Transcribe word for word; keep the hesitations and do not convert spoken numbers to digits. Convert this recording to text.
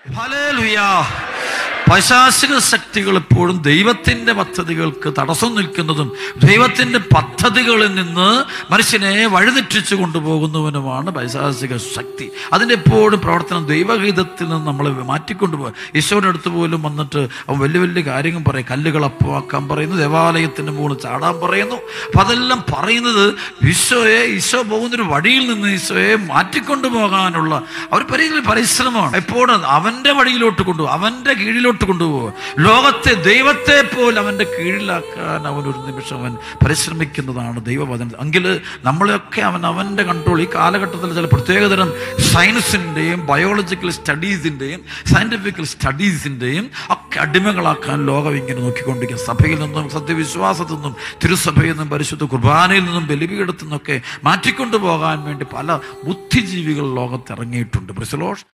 Hallelujah. പൈശാചിക ശക്തികൾ എപ്പോഴും ദൈവത്തിന്റെ പദ്ധതികൾക്ക് തടസ്സം നിൽക്കുന്നതും ദൈവത്തിന്റെ പദ്ധതികളിൽ നിന്ന് മനുഷ്യനെ വഴിതെറ്റിച്ചു കൊണ്ടുപോകുന്നവനുമാണ് പൈശാചിക ശക്തി. അതിൻ്റെ എപ്പോഴും പ്രവർത്തനം ദൈവഹിതത്തിൽ നിന്ന് നമ്മളെ മാറ്റിക്കൊണ്ടുപോകുക. ഈശോയുടെ അടുത്ത് പോലും വന്നിട്ട് അവൻ വലിയ വലിയ കാര്യങ്ങൾ പറയും. കല്ലുകൾ അപ്പമാക്കാൻ പറയുന്നു, ദേവാലയത്തിൻ്റെ മുകളിൽ ചാടാൻ പറയുന്നു. അപ്പം അതെല്ലാം പറയുന്നത് ഈശോയെ ഈശോ പോകുന്നൊരു വഴിയിൽ നിന്ന് ഈശോയെ മാറ്റിക്കൊണ്ടു പോകാനുള്ള ഒരു പരിധി പരിശ്രമമാണ്. എപ്പോഴും അവൻ്റെ വഴിയിലോട്ട് കൊണ്ടുപോകും, അവൻ്റെ കീഴിലോട്ട് കൊണ്ടുപോകുക. ലോകത്തെ ദൈവത്തെ പോലെ അവൻ്റെ കീഴിലാക്കാൻ അവൻ ഒരു നിമിഷം അവൻ പരിശ്രമിക്കുന്നതാണ് ദൈവവചനം. എങ്കിൽ നമ്മളെയൊക്കെ അവൻ അവൻ്റെ കൺട്രോൾ. ഈ കാലഘട്ടത്തിൽ ചില പ്രത്യേകതരം സയൻസിൻ്റെയും ബയോളജിക്കൽ സ്റ്റഡീസിൻ്റെയും സയൻറ്റിഫിക്കൽ സ്റ്റഡീസിൻ്റെയും ഒക്കെ അടിമകളാക്കാൻ ലോകം ഇങ്ങനെ നോക്കിക്കൊണ്ടിരിക്കുക. സഭയിൽ നിന്നും സത്യവിശ്വാസത്തിൽ നിന്നും തിരുസഭയിൽ നിന്നും പരിശുദ്ധ കുർബാനയിൽ നിന്നും ബലിപീഠത്തിൽ നിന്നൊക്കെ മാറ്റിക്കൊണ്ടു പോകാൻ വേണ്ടി പല ബുദ്ധിജീവികൾ ലോകത്ത് ഇറങ്ങിയിട്ടുണ്ട്. പ്രിസലോഷ്